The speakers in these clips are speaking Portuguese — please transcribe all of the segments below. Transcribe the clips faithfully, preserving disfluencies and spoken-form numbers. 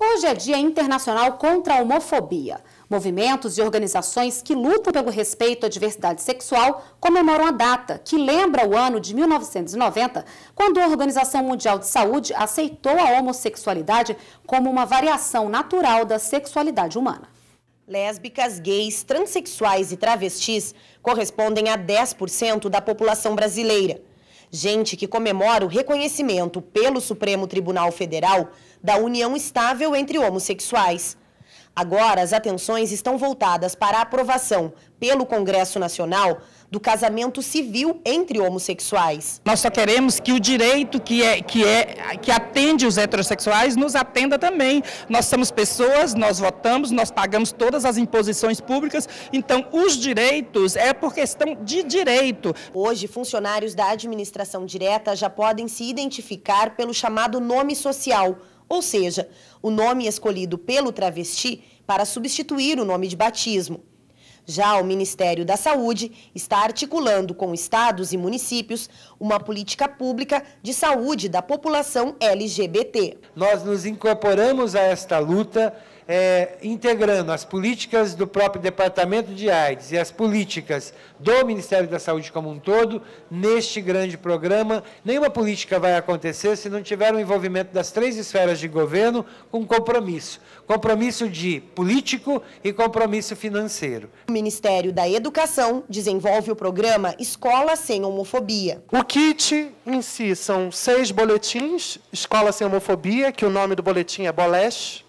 Hoje é Dia Internacional contra a Homofobia. Movimentos e organizações que lutam pelo respeito à diversidade sexual comemoram a data, que lembra o ano de mil novecentos e noventa, quando a Organização Mundial de Saúde aceitou a homossexualidade como uma variação natural da sexualidade humana. Lésbicas, gays, transexuais e travestis correspondem a dez por cento da população brasileira. Gente que comemora o reconhecimento pelo Supremo Tribunal Federal da união estável entre homossexuais. Agora, as atenções estão voltadas para a aprovação pelo Congresso Nacional do casamento civil entre homossexuais. Nós só queremos que o direito que, é, que, é, que atende os heterossexuais nos atenda também. Nós somos pessoas, nós votamos, nós pagamos todas as imposições públicas, então os direitos é por questão de direito. Hoje, funcionários da administração direta já podem se identificar pelo chamado nome social, ou seja, o nome escolhido pelo travesti para substituir o nome de batismo. Já o Ministério da Saúde está articulando com estados e municípios uma política pública de saúde da população L G B T. Nós nos incorporamos a esta luta, é, integrando as políticas do próprio Departamento de AIDS e as políticas do Ministério da Saúde como um todo, neste grande programa. Nenhuma política vai acontecer se não tiver o envolvimento das três esferas de governo com compromisso. Compromisso de político e compromisso financeiro. O Ministério da Educação desenvolve o programa Escola Sem Homofobia. O kit em si são seis boletins, Escola Sem Homofobia, que o nome do boletim é Bolesh.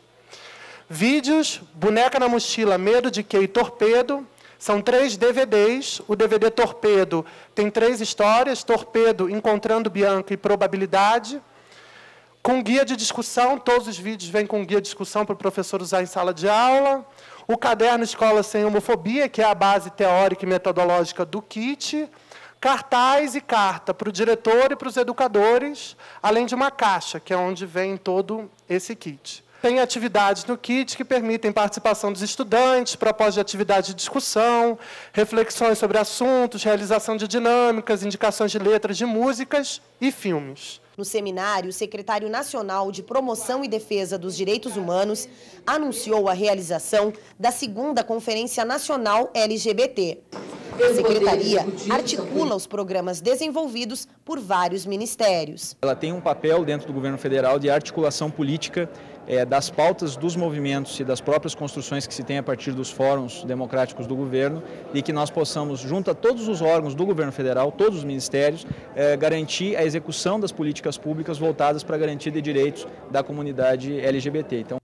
Vídeos, Boneca na Mochila, Medo de Quê e Torpedo. São três D V Ds. O D V D Torpedo tem três histórias, Torpedo, Encontrando Bianca e Probabilidade. Com guia de discussão, todos os vídeos vêm com guia de discussão para o professor usar em sala de aula. O caderno Escola Sem Homofobia, que é a base teórica e metodológica do kit. Cartaz e carta para o diretor e para os educadores, além de uma caixa, que é onde vem todo esse kit. Tem atividades no kit que permitem participação dos estudantes, propósito de atividade de discussão, reflexões sobre assuntos, realização de dinâmicas, indicações de letras de músicas e filmes. No seminário, o secretário nacional de Promoção e Defesa dos Direitos Humanos anunciou a realização da segunda Conferência Nacional L G B T. A secretaria articula os programas desenvolvidos por vários ministérios. Ela tem um papel dentro do governo federal de articulação política é, das pautas dos movimentos e das próprias construções que se tem a partir dos fóruns democráticos do governo, e que nós possamos, junto a todos os órgãos do governo federal, todos os ministérios, é, garantir a execução das políticas públicas voltadas para a garantia de direitos da comunidade L G B T. Então,